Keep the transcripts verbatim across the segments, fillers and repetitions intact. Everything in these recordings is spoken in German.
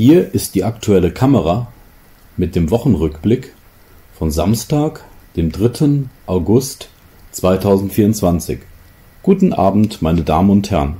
Hier ist die aktuelle Kamera mit dem Wochenrückblick von Samstag, dem dritten August zweitausendvierundzwanzig. Guten Abend, meine Damen und Herren.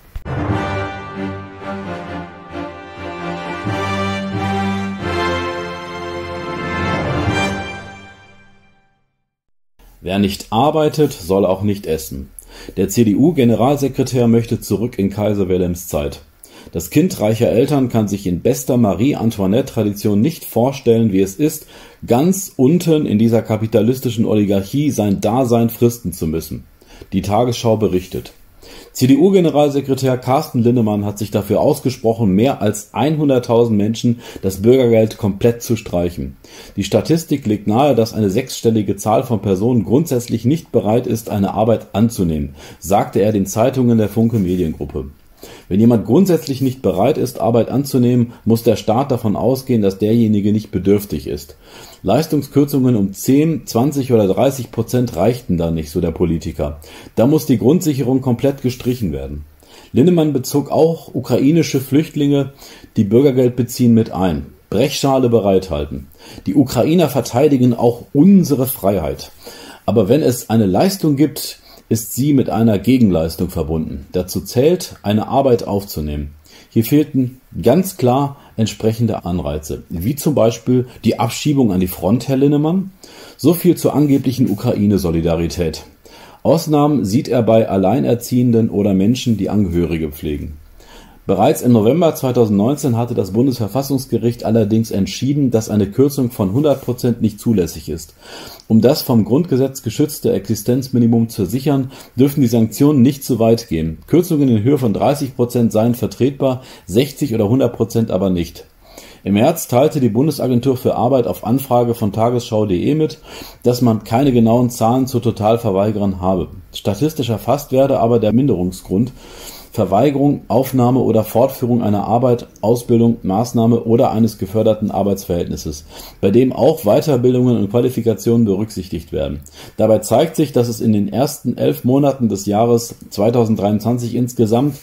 Wer nicht arbeitet, soll auch nicht essen. Der C D U-Generalsekretär möchte zurück in Kaiser Wilhelms Zeit. Das Kind reicher Eltern kann sich in bester Marie-Antoinette-Tradition nicht vorstellen, wie es ist, ganz unten in dieser kapitalistischen Oligarchie sein Dasein fristen zu müssen. Die Tagesschau berichtet. C D U-Generalsekretär Carsten Linnemann hat sich dafür ausgesprochen, mehr als hunderttausend Menschen das Bürgergeld komplett zu streichen. Die Statistik legt nahe, dass eine sechsstellige Zahl von Personen grundsätzlich nicht bereit ist, eine Arbeit anzunehmen, sagte er den Zeitungen der Funke Mediengruppe. Wenn jemand grundsätzlich nicht bereit ist, Arbeit anzunehmen, muss der Staat davon ausgehen, dass derjenige nicht bedürftig ist. Leistungskürzungen um zehn, zwanzig oder dreißig Prozent reichten da nicht, so der Politiker. Da muss die Grundsicherung komplett gestrichen werden. Linnemann bezog auch ukrainische Flüchtlinge, die Bürgergeld beziehen, mit ein. Brechschale bereithalten. Die Ukrainer verteidigen auch unsere Freiheit. Aber wenn es eine Leistung gibt, ist sie mit einer Gegenleistung verbunden. Dazu zählt, eine Arbeit aufzunehmen. Hier fehlten ganz klar entsprechende Anreize, wie zum Beispiel die Abschiebung an die Front, Herr Linnemann. So viel zur angeblichen Ukraine-Solidarität. Ausnahmen sieht er bei Alleinerziehenden oder Menschen, die Angehörige pflegen. Bereits im November zweitausendneunzehn hatte das Bundesverfassungsgericht allerdings entschieden, dass eine Kürzung von hundert Prozent nicht zulässig ist. Um das vom Grundgesetz geschützte Existenzminimum zu sichern, dürfen die Sanktionen nicht zu weit gehen. Kürzungen in Höhe von dreißig Prozent seien vertretbar, sechzig oder hundert Prozent aber nicht. Im März teilte die Bundesagentur für Arbeit auf Anfrage von tagesschau punkt de mit, dass man keine genauen Zahlen zu Totalverweigerern habe. Statistisch erfasst werde aber der Minderungsgrund Verweigerung, Aufnahme oder Fortführung einer Arbeit, Ausbildung, Maßnahme oder eines geförderten Arbeitsverhältnisses, bei dem auch Weiterbildungen und Qualifikationen berücksichtigt werden. Dabei zeigt sich, dass es in den ersten elf Monaten des Jahres zweitausenddreiundzwanzig insgesamt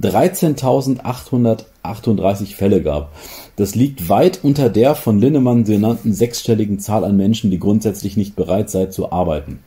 dreizehntausendachthundertachtunddreißig Fälle gab. Das liegt weit unter der von Linnemann genannten sechsstelligen Zahl an Menschen, die grundsätzlich nicht bereit seien zu arbeiten.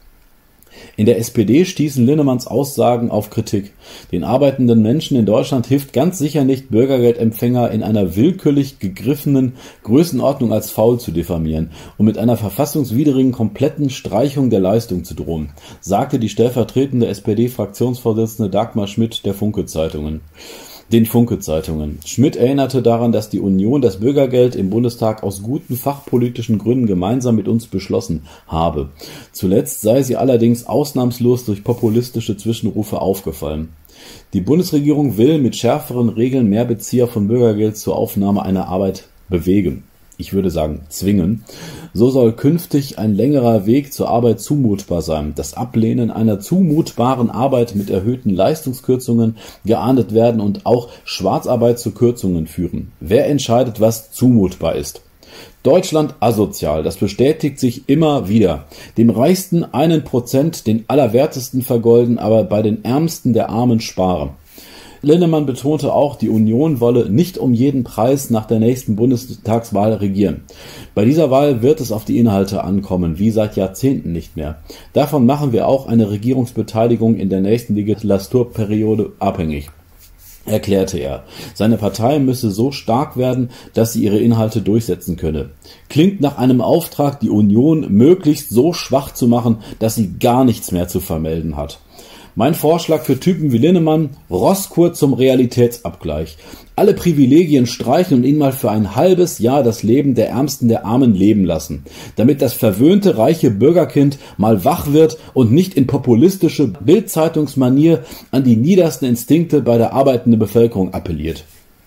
In der S P D stießen Linnemanns Aussagen auf Kritik. Den arbeitenden Menschen in Deutschland hilft ganz sicher nicht, Bürgergeldempfänger in einer willkürlich gegriffenen Größenordnung als faul zu diffamieren und mit einer verfassungswidrigen kompletten Streichung der Leistung zu drohen, sagte die stellvertretende S P D-Fraktionsvorsitzende Dagmar Schmidt der Funke-Zeitungen. Den Funke-Zeitungen. Schmidt erinnerte daran, dass die Union das Bürgergeld im Bundestag aus guten fachpolitischen Gründen gemeinsam mit uns beschlossen habe. Zuletzt sei sie allerdings ausnahmslos durch populistische Zwischenrufe aufgefallen. Die Bundesregierung will mit schärferen Regeln mehr Bezieher von Bürgergeld zur Aufnahme einer Arbeit bewegen. Ich würde sagen zwingen. So soll künftig ein längerer Weg zur Arbeit zumutbar sein. Das Ablehnen einer zumutbaren Arbeit mit erhöhten Leistungskürzungen geahndet werden und auch Schwarzarbeit zu Kürzungen führen. Wer entscheidet, was zumutbar ist? Deutschland asozial, das bestätigt sich immer wieder. Dem Reichsten einen Prozent, den Allerwertesten vergolden, aber bei den Ärmsten der Armen sparen. Linnemann betonte auch, die Union wolle nicht um jeden Preis nach der nächsten Bundestagswahl regieren. Bei dieser Wahl wird es auf die Inhalte ankommen, wie seit Jahrzehnten nicht mehr. Davon machen wir auch eine Regierungsbeteiligung in der nächsten Legislaturperiode abhängig, erklärte er. Seine Partei müsse so stark werden, dass sie ihre Inhalte durchsetzen könne. Klingt nach einem Auftrag, die Union möglichst so schwach zu machen, dass sie gar nichts mehr zu vermelden hat. Mein Vorschlag für Typen wie Linnemann: Rosskur zum Realitätsabgleich. Alle Privilegien streichen und ihnen mal für ein halbes Jahr das Leben der Ärmsten der Armen leben lassen, damit das verwöhnte reiche Bürgerkind mal wach wird und nicht in populistische Bild-Zeitungsmanier an die niedersten Instinkte bei der arbeitenden Bevölkerung appelliert.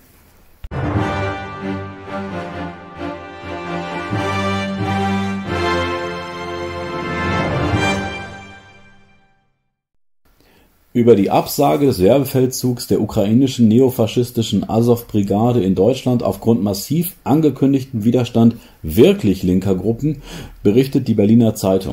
Über die Absage des Werbefeldzugs der ukrainischen neofaschistischen Asow-Brigade in Deutschland aufgrund massiv angekündigten Widerstand wirklich linker Gruppen berichtet die Berliner Zeitung.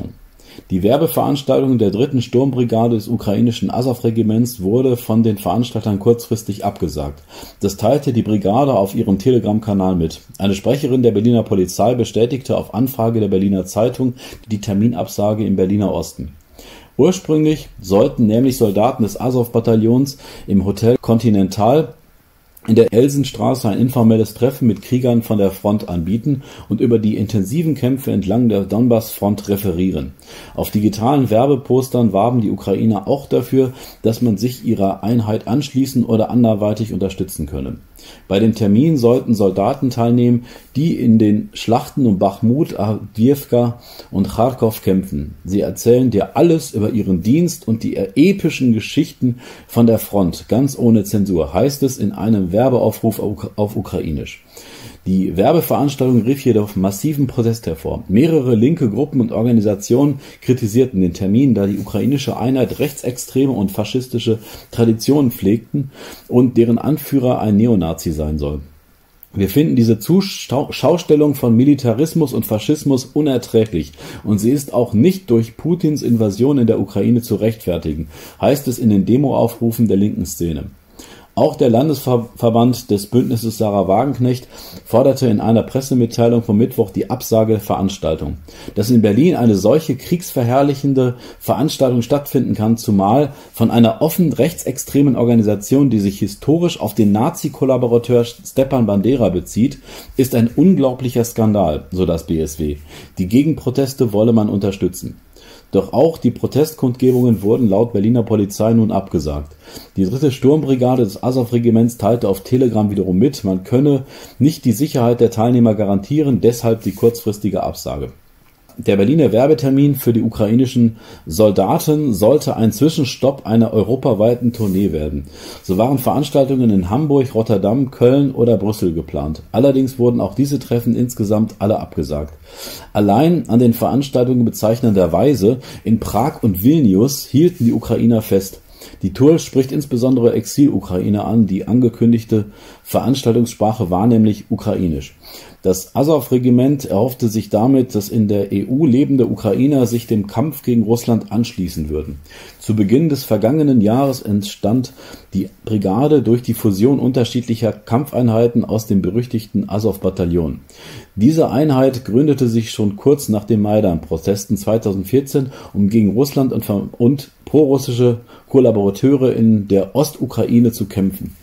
Die Werbeveranstaltung der dritten Sturmbrigade des ukrainischen Asow-Regiments wurde von den Veranstaltern kurzfristig abgesagt. Das teilte die Brigade auf ihrem Telegram-Kanal mit. Eine Sprecherin der Berliner Polizei bestätigte auf Anfrage der Berliner Zeitung die Terminabsage im Berliner Osten. Ursprünglich sollten nämlich Soldaten des Asow-Bataillons im Hotel Continental in der Elsenstraße ein informelles Treffen mit Kriegern von der Front anbieten und über die intensiven Kämpfe entlang der Donbass-Front referieren. Auf digitalen Werbepostern warben die Ukrainer auch dafür, dass man sich ihrer Einheit anschließen oder anderweitig unterstützen könne. Bei dem Termin sollten Soldaten teilnehmen, die in den Schlachten um Bachmut, Awdiewka und Charkow kämpfen. Sie erzählen dir alles über ihren Dienst und die epischen Geschichten von der Front, ganz ohne Zensur, heißt es in einem Werbeaufruf auf Ukrainisch. Die Werbeveranstaltung rief jedoch massiven Protest hervor. Mehrere linke Gruppen und Organisationen kritisierten den Termin, da die ukrainische Einheit rechtsextreme und faschistische Traditionen pflegten und deren Anführer ein Neonazi sein soll. Wir finden diese Zuschaustellung von Militarismus und Faschismus unerträglich und sie ist auch nicht durch Putins Invasion in der Ukraine zu rechtfertigen, heißt es in den Demoaufrufen der linken Szene. Auch der Landesverband des Bündnisses Sarah Wagenknecht forderte in einer Pressemitteilung vom Mittwoch die Absage der Veranstaltung. Dass in Berlin eine solche kriegsverherrlichende Veranstaltung stattfinden kann, zumal von einer offen rechtsextremen Organisation, die sich historisch auf den Nazi-Kollaborateur Stepan Bandera bezieht, ist ein unglaublicher Skandal, so das B S W. Die Gegenproteste wolle man unterstützen. Doch auch die Protestkundgebungen wurden laut Berliner Polizei nun abgesagt. Die dritte Sturmbrigade des Asow-Regiments teilte auf Telegram wiederum mit, man könne nicht die Sicherheit der Teilnehmer garantieren, deshalb die kurzfristige Absage. Der Berliner Werbetermin für die ukrainischen Soldaten sollte ein Zwischenstopp einer europaweiten Tournee werden. So waren Veranstaltungen in Hamburg, Rotterdam, Köln oder Brüssel geplant. Allerdings wurden auch diese Treffen insgesamt alle abgesagt. Allein an den Veranstaltungen bezeichnenderweise in Prag und Vilnius hielten die Ukrainer fest. Die Tour spricht insbesondere Exil-Ukrainer an, die angekündigte Veranstaltungssprache war nämlich ukrainisch. Das Asow-Regiment erhoffte sich damit, dass in der E U lebende Ukrainer sich dem Kampf gegen Russland anschließen würden. Zu Beginn des vergangenen Jahres entstand die Brigade durch die Fusion unterschiedlicher Kampfeinheiten aus dem berüchtigten Asow-Bataillon. Diese Einheit gründete sich schon kurz nach den Maidan-Protesten zweitausendvierzehn, um gegen Russland und, und prorussische Kollaborateure in der Ostukraine zu kämpfen.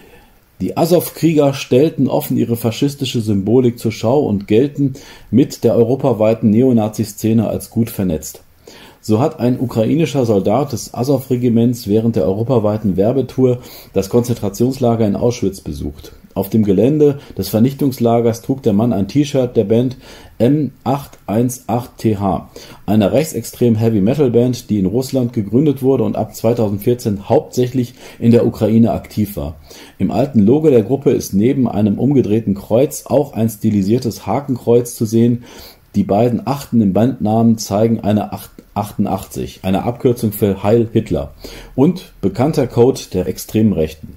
Die Asow-Krieger stellten offen ihre faschistische Symbolik zur Schau und gelten mit der europaweiten Neonazi-Szene als gut vernetzt. So hat ein ukrainischer Soldat des Asow-Regiments während der europaweiten Werbetour das Konzentrationslager in Auschwitz besucht. Auf dem Gelände des Vernichtungslagers trug der Mann ein T-Shirt der Band M acht eins acht T H, einer rechtsextremen Heavy-Metal-Band, die in Russland gegründet wurde und ab zweitausendvierzehn hauptsächlich in der Ukraine aktiv war. Im alten Logo der Gruppe ist neben einem umgedrehten Kreuz auch ein stilisiertes Hakenkreuz zu sehen. Die beiden Achten im Bandnamen zeigen eine achtundachtzig, eine Abkürzung für Heil Hitler und bekannter Code der extremen Rechten.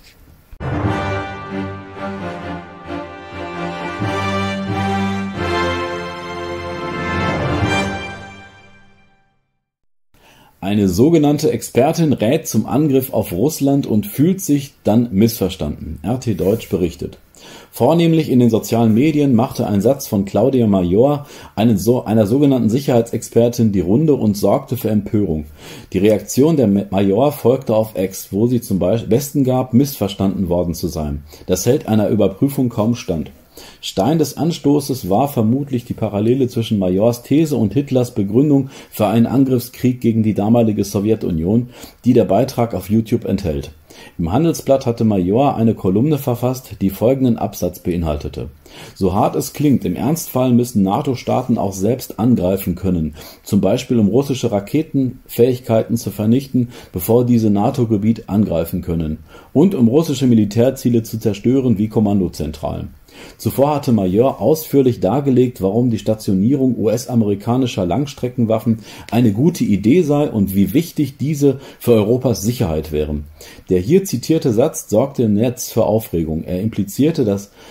Eine sogenannte Expertin rät zum Angriff auf Russland und fühlt sich dann missverstanden. R T Deutsch berichtet. Vornehmlich in den sozialen Medien machte ein Satz von Claudia Major, einen so, einer sogenannten Sicherheitsexpertin, die Runde und sorgte für Empörung. Die Reaktion der Major folgte auf X, wo sie zum Besten gab, missverstanden worden zu sein. Das hält einer Überprüfung kaum stand. Stein des Anstoßes war vermutlich die Parallele zwischen Majors These und Hitlers Begründung für einen Angriffskrieg gegen die damalige Sowjetunion, die der Beitrag auf YouTube enthält. Im Handelsblatt hatte Major eine Kolumne verfasst, die folgenden Absatz beinhaltete: So hart es klingt, im Ernstfall müssen NATO-Staaten auch selbst angreifen können, zum Beispiel um russische Raketenfähigkeiten zu vernichten, bevor diese NATO-Gebiet angreifen können, und um russische Militärziele zu zerstören wie Kommandozentralen. Zuvor hatte Major ausführlich dargelegt, warum die Stationierung U S-amerikanischer Langstreckenwaffen eine gute Idee sei und wie wichtig diese für Europas Sicherheit wären. Der hier zitierte Satz sorgte im Netz für Aufregung. Er implizierte, dass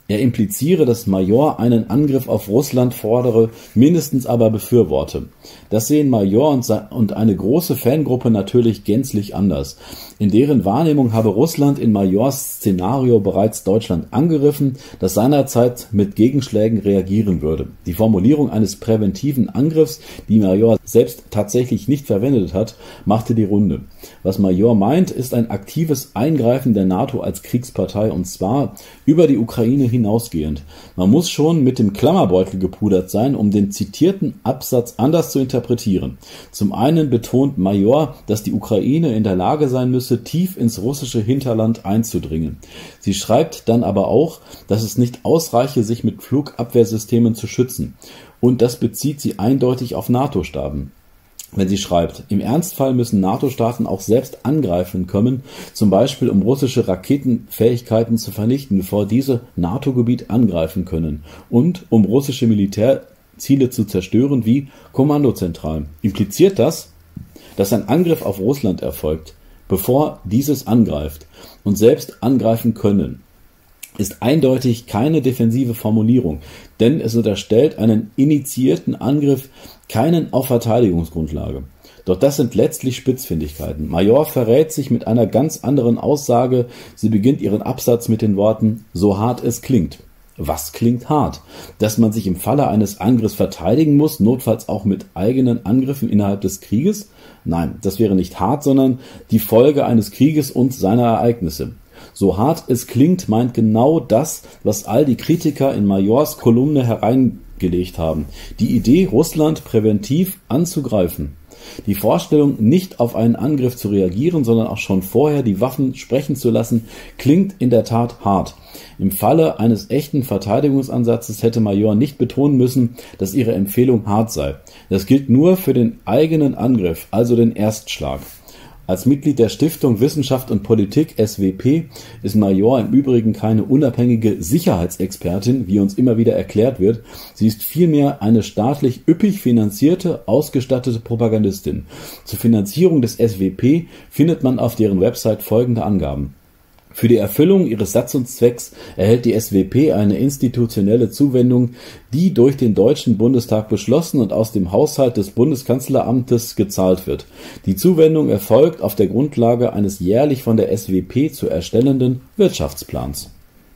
Er impliziere, dass Major einen Angriff auf Russland fordere, mindestens aber befürworte. Das sehen Major und, und eine große Fangruppe natürlich gänzlich anders. In deren Wahrnehmung habe Russland in Majors Szenario bereits Deutschland angegriffen, das seinerzeit mit Gegenschlägen reagieren würde. Die Formulierung eines präventiven Angriffs, die Major selbst tatsächlich nicht verwendet hat, machte die Runde. Was Major meint, ist ein aktives Eingreifen der NATO als Kriegspartei, und zwar über die Ukraine hinausgehend. Man muss schon mit dem Klammerbeutel gepudert sein, um den zitierten Absatz anders zu interpretieren. Zum einen betont Major, dass die Ukraine in der Lage sein müsse, tief ins russische Hinterland einzudringen. Sie schreibt dann aber auch, dass es nicht ausreiche, sich mit Flugabwehrsystemen zu schützen. Und das bezieht sie eindeutig auf NATO-Staaten. Wenn sie schreibt, im Ernstfall müssen NATO-Staaten auch selbst angreifen können, zum Beispiel um russische Raketenfähigkeiten zu vernichten, bevor diese NATO-Gebiet angreifen können, und um russische Militärziele zu zerstören wie Kommandozentralen. Impliziert das, dass ein Angriff auf Russland erfolgt, bevor dieses angreift und selbst angreifen können, ist eindeutig keine defensive Formulierung, denn es unterstellt einen initiierten Angriff keinen auf Verteidigungsgrundlage. Doch das sind letztlich Spitzfindigkeiten. Major verrät sich mit einer ganz anderen Aussage. Sie beginnt ihren Absatz mit den Worten, so hart es klingt. Was klingt hart? Dass man sich im Falle eines Angriffs verteidigen muss, notfalls auch mit eigenen Angriffen innerhalb des Krieges? Nein, das wäre nicht hart, sondern die Folge eines Krieges und seiner Ereignisse. So hart es klingt, meint genau das, was all die Kritiker in Majors Kolumne hereingelegt haben. Die Idee, Russland präventiv anzugreifen. Die Vorstellung, nicht auf einen Angriff zu reagieren, sondern auch schon vorher die Waffen sprechen zu lassen, klingt in der Tat hart. Im Falle eines echten Verteidigungsansatzes hätte Major nicht betonen müssen, dass ihre Empfehlung hart sei. Das gilt nur für den eigenen Angriff, also den Erstschlag. Als Mitglied der Stiftung Wissenschaft und Politik S W P ist Major im Übrigen keine unabhängige Sicherheitsexpertin, wie uns immer wieder erklärt wird. Sie ist vielmehr eine staatlich üppig finanzierte, ausgestattete Propagandistin. Zur Finanzierung des S W P findet man auf deren Website folgende Angaben. Für die Erfüllung ihres Satzungszwecks erhält die S W P eine institutionelle Zuwendung, die durch den Deutschen Bundestag beschlossen und aus dem Haushalt des Bundeskanzleramtes gezahlt wird. Die Zuwendung erfolgt auf der Grundlage eines jährlich von der S W P zu erstellenden Wirtschaftsplans.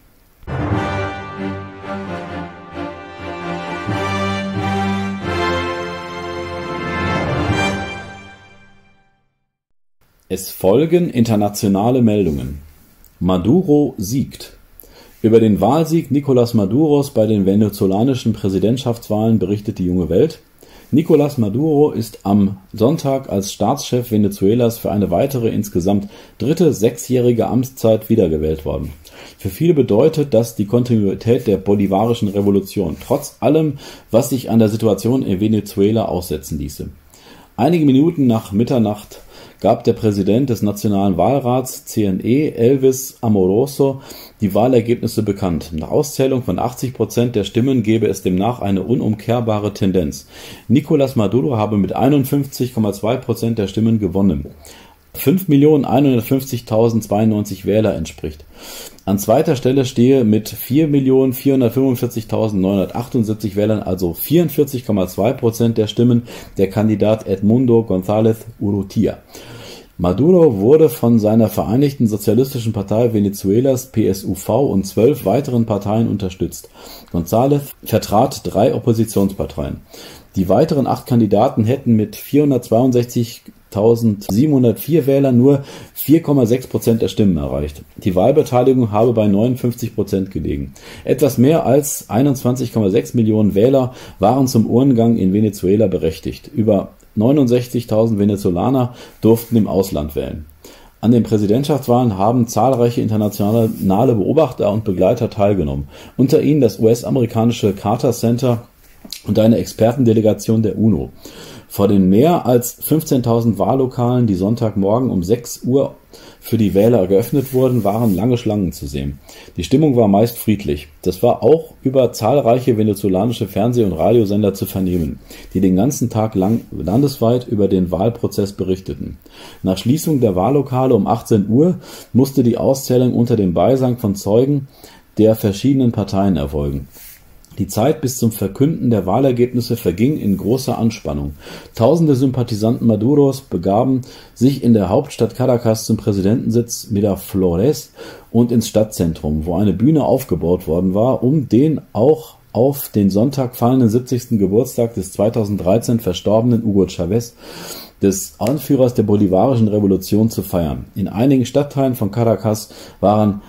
Es folgen internationale Meldungen. Maduro siegt. Über den Wahlsieg Nicolás Maduros bei den venezolanischen Präsidentschaftswahlen berichtet die Junge Welt. Nicolás Maduro ist am Sonntag als Staatschef Venezuelas für eine weitere, insgesamt dritte sechsjährige Amtszeit wiedergewählt worden. Für viele bedeutet das die Kontinuität der bolivarischen Revolution, trotz allem, was sich an der Situation in Venezuela aussetzen ließe. Einige Minuten nach Mitternacht gab der Präsident des Nationalen Wahlrats C N E, Elvis Amoroso, die Wahlergebnisse bekannt. Nach Auszählung von achtzig Prozent der Stimmen gebe es demnach eine unumkehrbare Tendenz. Nicolás Maduro habe mit einundfünfzig Komma zwei Prozent der Stimmen gewonnen. fünf Millionen hundertfünfzigtausendzweiundneunzig Wähler entspricht. An zweiter Stelle stehe mit vier Millionen vierhundertfünfundvierzigtausendneunhundertachtundsiebzig Wählern, also vierundvierzig Komma zwei Prozent der Stimmen, der Kandidat Edmundo González Urrutia. Maduro wurde von seiner Vereinigten Sozialistischen Partei Venezuelas P S U V und zwölf weiteren Parteien unterstützt. González vertrat drei Oppositionsparteien. Die weiteren acht Kandidaten hätten mit vierhundertzweiundsechzigtausendsiebenhundertvier Wählern nur vier Komma sechs Prozent der Stimmen erreicht. Die Wahlbeteiligung habe bei neunundfünfzig Prozent gelegen. Etwas mehr als einundzwanzig Komma sechs Millionen Wähler waren zum Urnengang in Venezuela berechtigt. Über neunundsechzigtausend Venezolaner durften im Ausland wählen. An den Präsidentschaftswahlen haben zahlreiche internationale Beobachter und Begleiter teilgenommen, unter ihnen das U S-amerikanische Carter Center und eine Expertendelegation der UNO. Vor den mehr als fünfzehntausend Wahllokalen, die Sonntagmorgen um sechs Uhr für die Wähler geöffnet wurden, waren lange Schlangen zu sehen. Die Stimmung war meist friedlich. Das war auch über zahlreiche venezolanische Fernseh- und Radiosender zu vernehmen, die den ganzen Tag lang landesweit über den Wahlprozess berichteten. Nach Schließung der Wahllokale um achtzehn Uhr musste die Auszählung unter dem Beisang von Zeugen der verschiedenen Parteien erfolgen. Die Zeit bis zum Verkünden der Wahlergebnisse verging in großer Anspannung. Tausende Sympathisanten Maduros begaben sich in der Hauptstadt Caracas zum Präsidentensitz Miraflores und ins Stadtzentrum, wo eine Bühne aufgebaut worden war, um den auch auf den Sonntag fallenden siebzigsten Geburtstag des zweitausenddreizehn verstorbenen Hugo Chávez, des Anführers der bolivarischen Revolution, zu feiern. In einigen Stadtteilen von Caracas waren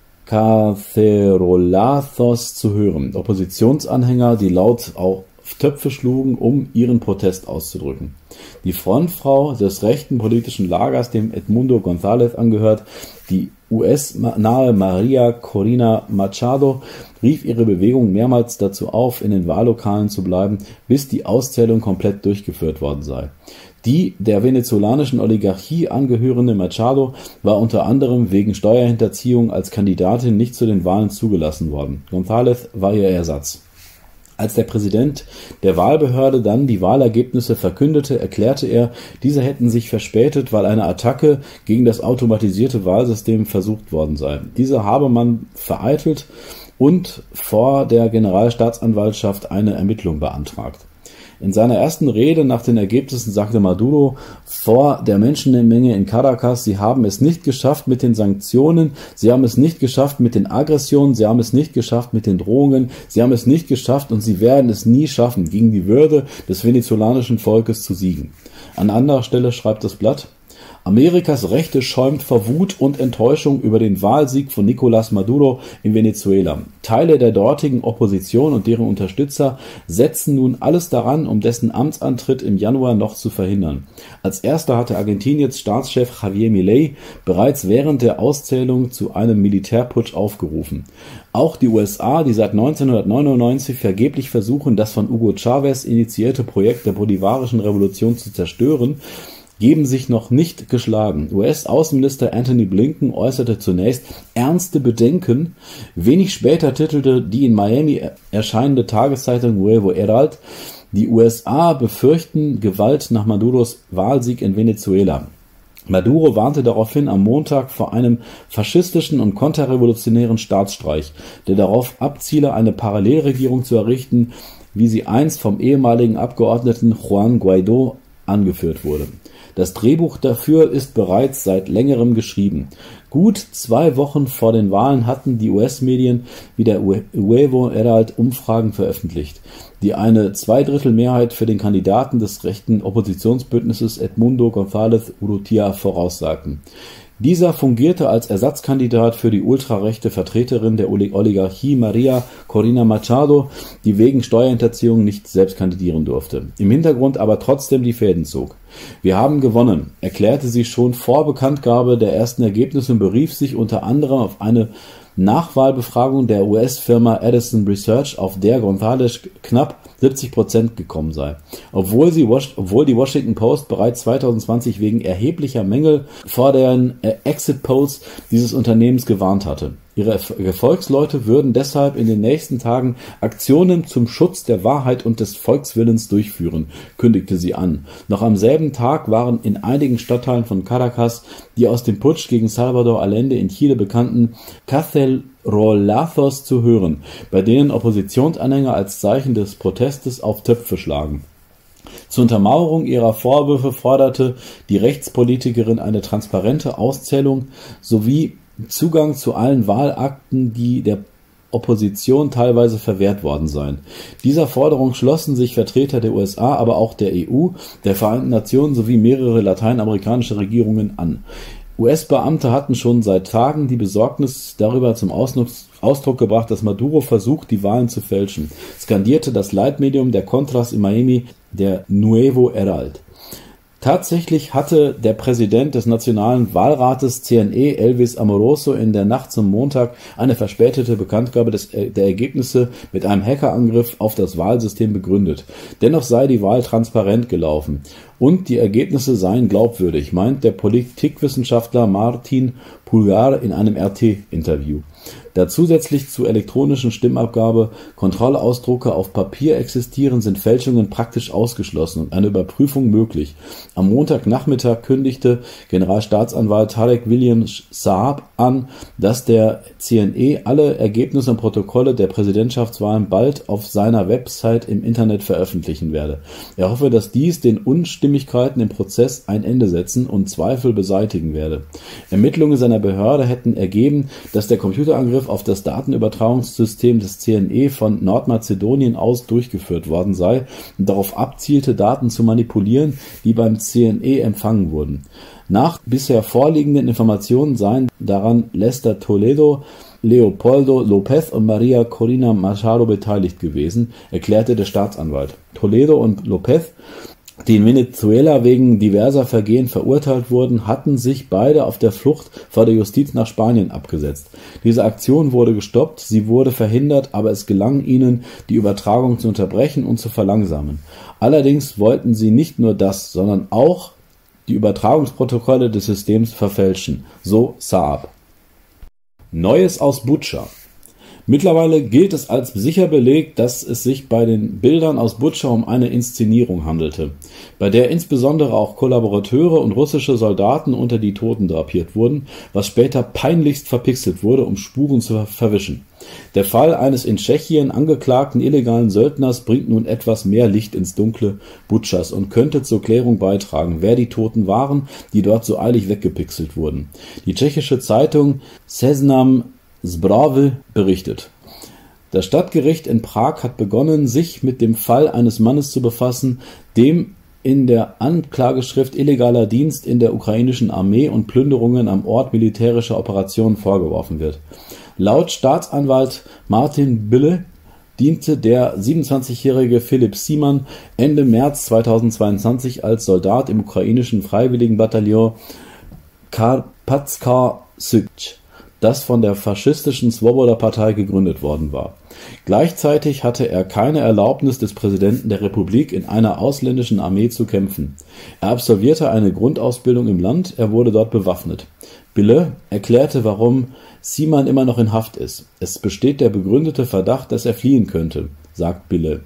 Cacerolazos zu hören, Oppositionsanhänger, die laut auf Töpfe schlugen, um ihren Protest auszudrücken. Die Frontfrau des rechten politischen Lagers, dem Edmundo González angehört, die U S-nahe María Corina Machado, rief ihre Bewegung mehrmals dazu auf, in den Wahllokalen zu bleiben, bis die Auszählung komplett durchgeführt worden sei. Die der venezolanischen Oligarchie angehörende Machado war unter anderem wegen Steuerhinterziehung als Kandidatin nicht zu den Wahlen zugelassen worden. González war ihr Ersatz. Als der Präsident der Wahlbehörde dann die Wahlergebnisse verkündete, erklärte er, diese hätten sich verspätet, weil eine Attacke gegen das automatisierte Wahlsystem versucht worden sei. Diese habe man vereitelt und vor der Generalstaatsanwaltschaft eine Ermittlung beantragt. In seiner ersten Rede nach den Ergebnissen sagte Maduro vor der Menschenmenge in Caracas, sie haben es nicht geschafft mit den Sanktionen, sie haben es nicht geschafft mit den Aggressionen, sie haben es nicht geschafft mit den Drohungen, sie haben es nicht geschafft und sie werden es nie schaffen, gegen die Würde des venezolanischen Volkes zu siegen. An anderer Stelle schreibt das Blatt: Amerikas Rechte schäumt vor Wut und Enttäuschung über den Wahlsieg von Nicolás Maduro in Venezuela. Teile der dortigen Opposition und deren Unterstützer setzen nun alles daran, um dessen Amtsantritt im Januar noch zu verhindern. Als erster hatte Argentiniens Staatschef Javier Milei bereits während der Auszählung zu einem Militärputsch aufgerufen. Auch die U S A, die seit neunzehnhundertneunundneunzig vergeblich versuchen, das von Hugo Chávez initiierte Projekt der bolivarischen Revolution zu zerstören, geben sich noch nicht geschlagen. U S-Außenminister Antony Blinken äußerte zunächst ernste Bedenken. Wenig später titelte die in Miami erscheinende Tageszeitung Nuevo Herald, die U S A befürchten Gewalt nach Maduros Wahlsieg in Venezuela. Maduro warnte daraufhin am Montag vor einem faschistischen und konterrevolutionären Staatsstreich, der darauf abziele, eine Parallelregierung zu errichten, wie sie einst vom ehemaligen Abgeordneten Juan Guaidó angeführt wurde. Das Drehbuch dafür ist bereits seit längerem geschrieben. Gut zwei Wochen vor den Wahlen hatten die U S-Medien wie der Nuevo Herald Umfragen veröffentlicht, die eine Zweidrittelmehrheit für den Kandidaten des rechten Oppositionsbündnisses Edmundo González Urrutia voraussagten. Dieser fungierte als Ersatzkandidat für die ultrarechte Vertreterin der Oligarchie María Corina Machado, die wegen Steuerhinterziehung nicht selbst kandidieren durfte, im Hintergrund aber trotzdem die Fäden zog. Wir haben gewonnen, erklärte sie schon vor Bekanntgabe der ersten Ergebnisse und berief sich unter anderem auf eine Nachwahlbefragung der U S-Firma Edison Research, auf der González knapp siebzig Prozent gekommen sei, obwohl, sie, obwohl die Washington Post bereits zweitausendzwanzig wegen erheblicher Mängel vor den Exit-Polls dieses Unternehmens gewarnt hatte. Ihre Gefolgsleute würden deshalb in den nächsten Tagen Aktionen zum Schutz der Wahrheit und des Volkswillens durchführen, kündigte sie an. Noch am selben Tag waren in einigen Stadtteilen von Caracas die aus dem Putsch gegen Salvador Allende in Chile bekannten Cacerolazos zu hören, bei denen Oppositionsanhänger als Zeichen des Protestes auf Töpfe schlagen. Zur Untermauerung ihrer Vorwürfe forderte die Rechtspolitikerin eine transparente Auszählung sowie Zugang zu allen Wahlakten, die der Opposition teilweise verwehrt worden seien. Dieser Forderung schlossen sich Vertreter der U S A, aber auch der E U, der Vereinten Nationen sowie mehrere lateinamerikanische Regierungen an. U S-Beamte hatten schon seit Tagen die Besorgnis darüber zum Ausdruck gebracht, dass Maduro versucht, die Wahlen zu fälschen, skandierte das Leitmedium der Contras in Miami, der Nuevo Herald. Tatsächlich hatte der Präsident des Nationalen Wahlrates C N E, Elvis Amoroso, in der Nacht zum Montag eine verspätete Bekanntgabe des, der Ergebnisse mit einem Hackerangriff auf das Wahlsystem begründet. Dennoch sei die Wahl transparent gelaufen. und die Ergebnisse seien glaubwürdig, meint der Politikwissenschaftler Martin Pulgar in einem R T-Interview. Da zusätzlich zur elektronischen Stimmabgabe Kontrollausdrucke auf Papier existieren, sind Fälschungen praktisch ausgeschlossen und eine Überprüfung möglich. Am Montagnachmittag kündigte Generalstaatsanwalt Tarek William Saab an, dass der C N E alle Ergebnisse und Protokolle der Präsidentschaftswahlen bald auf seiner Website im Internet veröffentlichen werde. Er hoffe, dass dies den Unstimmigkeiten im Prozess ein Ende setzen und Zweifel beseitigen werde. Ermittlungen seiner Behörde hätten ergeben, dass der Computerangriff auf das Datenübertragungssystem des C N E von Nordmazedonien aus durchgeführt worden sei und darauf abzielte, Daten zu manipulieren, die beim C N E empfangen wurden. Nach bisher vorliegenden Informationen seien daran Lester Toledo, Leopoldo López und Maria Corina Machado beteiligt gewesen, erklärte der Staatsanwalt. Toledo und López, die in Venezuela wegen diverser Vergehen verurteilt wurden, hatten sich beide auf der Flucht vor der Justiz nach Spanien abgesetzt. Diese Aktion wurde gestoppt, sie wurde verhindert, aber es gelang ihnen, die Übertragung zu unterbrechen und zu verlangsamen. Allerdings wollten sie nicht nur das, sondern auch die Übertragungsprotokolle des Systems verfälschen, so Saab. Neues aus Butscha. Mittlerweile gilt es als sicher belegt, dass es sich bei den Bildern aus Butscha um eine Inszenierung handelte, bei der insbesondere auch Kollaborateure und russische Soldaten unter die Toten drapiert wurden, was später peinlichst verpixelt wurde, um Spuren zu verwischen. Der Fall eines in Tschechien angeklagten illegalen Söldners bringt nun etwas mehr Licht ins Dunkle Butschas und könnte zur Klärung beitragen, wer die Toten waren, die dort so eilig weggepixelt wurden. Die tschechische Zeitung Seznam Zprávy berichtet: Das Stadtgericht in Prag hat begonnen, sich mit dem Fall eines Mannes zu befassen, dem in der Anklageschrift illegaler Dienst in der ukrainischen Armee und Plünderungen am Ort militärischer Operationen vorgeworfen wird. Laut Staatsanwalt Martin Bille diente der siebenundzwanzigjährige Filip Szyman Ende März zweitausendzweiundzwanzig als Soldat im ukrainischen Freiwilligenbataillon Karpatska Sych, das von der faschistischen Swoboda-Partei gegründet worden war. Gleichzeitig hatte er keine Erlaubnis des Präsidenten der Republik, in einer ausländischen Armee zu kämpfen. Er absolvierte eine Grundausbildung im Land, er wurde dort bewaffnet. Bille erklärte, warum Szyman immer noch in Haft ist. Es besteht der begründete Verdacht, dass er fliehen könnte, sagt Bille.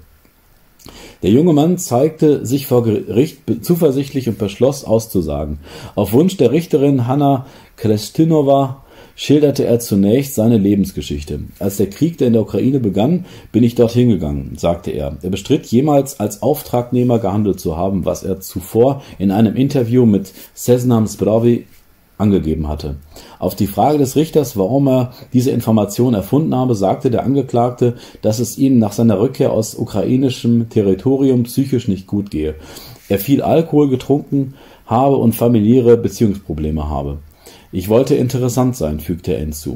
Der junge Mann zeigte sich vor Gericht zuversichtlich und beschloss auszusagen. Auf Wunsch der Richterin Hanna Krestinova schilderte er zunächst seine Lebensgeschichte. Als der Krieg, der in der Ukraine begann, bin ich dorthin gegangen, sagte er. Er bestritt, jemals als Auftragnehmer gehandelt zu haben, was er zuvor in einem Interview mit Seznam Zprávy angegeben hatte. Auf die Frage des Richters, warum er diese Information erfunden habe, sagte der Angeklagte, dass es ihm nach seiner Rückkehr aus ukrainischem Territorium psychisch nicht gut gehe. Er viel Alkohol getrunken habe und familiäre Beziehungsprobleme habe. Ich wollte interessant sein, fügte er hinzu.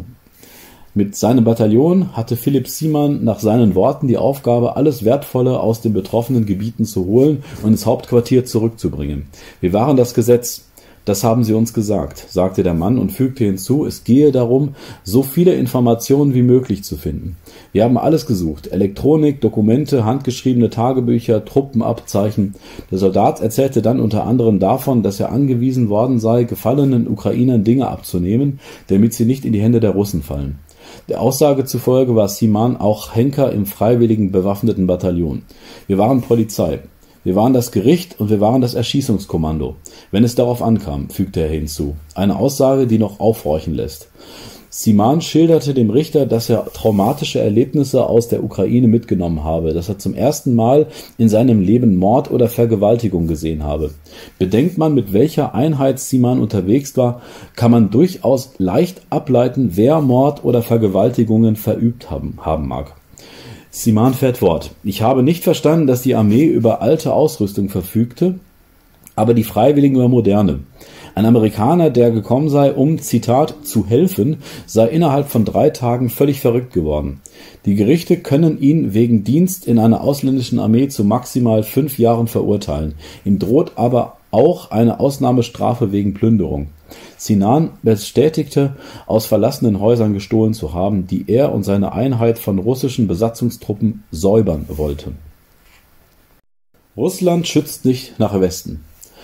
Mit seinem Bataillon hatte Filip Szyman nach seinen Worten die Aufgabe, alles Wertvolle aus den betroffenen Gebieten zu holen und ins Hauptquartier zurückzubringen. Wir waren das Gesetz. Das haben sie uns gesagt, sagte der Mann und fügte hinzu, es gehe darum, so viele Informationen wie möglich zu finden. Wir haben alles gesucht, Elektronik, Dokumente, handgeschriebene Tagebücher, Truppenabzeichen. Der Soldat erzählte dann unter anderem davon, dass er angewiesen worden sei, gefallenen Ukrainern Dinge abzunehmen, damit sie nicht in die Hände der Russen fallen. Der Aussage zufolge war Szyman auch Henker im freiwilligen bewaffneten Bataillon. Wir waren Polizei. Wir waren das Gericht und wir waren das Erschießungskommando, wenn es darauf ankam, fügte er hinzu. Eine Aussage, die noch aufhorchen lässt. Szyman schilderte dem Richter, dass er traumatische Erlebnisse aus der Ukraine mitgenommen habe, dass er zum ersten Mal in seinem Leben Mord oder Vergewaltigung gesehen habe. Bedenkt man, mit welcher Einheit Szyman unterwegs war, kann man durchaus leicht ableiten, wer Mord oder Vergewaltigungen verübt haben, haben mag. Szyman fährt fort. Ich habe nicht verstanden, dass die Armee über alte Ausrüstung verfügte, aber die Freiwilligen über moderne. Ein Amerikaner, der gekommen sei, um, Zitat, zu helfen, sei innerhalb von drei Tagen völlig verrückt geworden. Die Gerichte können ihn wegen Dienst in einer ausländischen Armee zu maximal fünf Jahren verurteilen. Ihm droht aber auch eine Ausnahmestrafe wegen Plünderung. Szyman bestätigte, aus verlassenen Häusern gestohlen zu haben, die er und seine Einheit von russischen Besatzungstruppen säubern wollte. Russland schützt nicht nach Westen.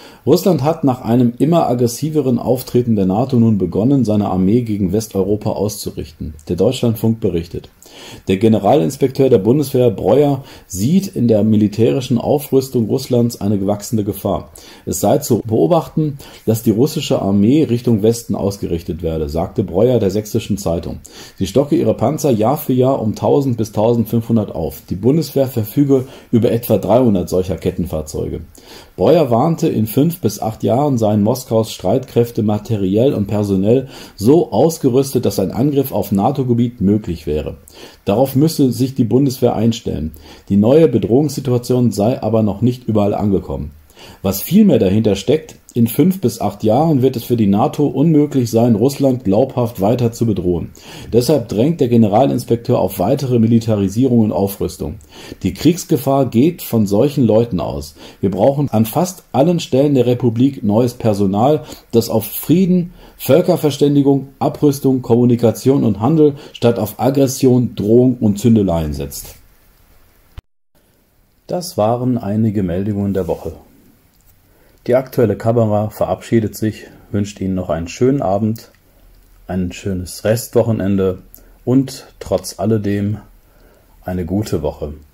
Russland hat nach einem immer aggressiveren Auftreten der NATO nun begonnen, seine Armee gegen Westeuropa auszurichten. Der Deutschlandfunk berichtet: Der Generalinspekteur der Bundeswehr Breuer sieht in der militärischen Aufrüstung Russlands eine wachsende Gefahr. Es sei zu beobachten, dass die russische Armee Richtung Westen ausgerichtet werde, sagte Breuer der Sächsischen Zeitung. Sie stocke ihre Panzer Jahr für Jahr um tausend bis eintausendfünfhundert auf. Die Bundeswehr verfüge über etwa dreihundert solcher Kettenfahrzeuge. Breuer warnte, in fünf bis acht Jahren seien Moskaus Streitkräfte materiell und personell so ausgerüstet, dass ein Angriff auf NATO-Gebiet möglich wäre. Darauf müsse sich die Bundeswehr einstellen. Die neue Bedrohungssituation sei aber noch nicht überall angekommen. Was vielmehr dahinter steckt: In fünf bis acht Jahren wird es für die NATO unmöglich sein, Russland glaubhaft weiter zu bedrohen. Deshalb drängt der Generalinspekteur auf weitere Militarisierung und Aufrüstung. Die Kriegsgefahr geht von solchen Leuten aus. Wir brauchen an fast allen Stellen der Republik neues Personal, das auf Frieden, Völkerverständigung, Abrüstung, Kommunikation und Handel statt auf Aggression, Drohung und Zündeleien setzt. Das waren einige Meldungen der Woche. Die aktuelle Kamera verabschiedet sich, wünscht Ihnen noch einen schönen Abend, ein schönes Restwochenende und trotz alledem eine gute Woche.